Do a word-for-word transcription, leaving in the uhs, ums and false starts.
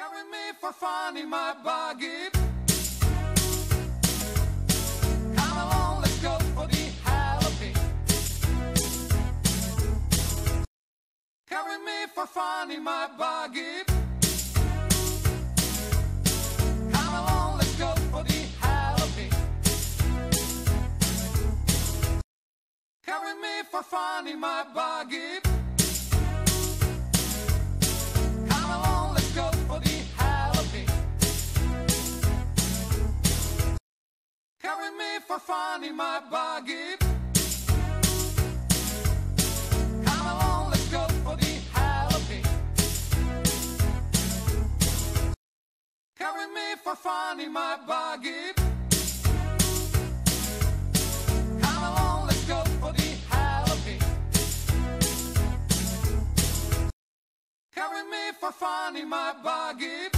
Carry me for fun in my buggy. Come along, let's go for the Halloween. Carry me for fun in my buggy. Come along, let's go for the Halloween. Carry me for fun in my buggy. Carry me for fun in my buggy. Come along, let's go for the Halloween. Carry me for fun in my buggy. Come along, let's go for the Halloween. Carry me for fun in my buggy.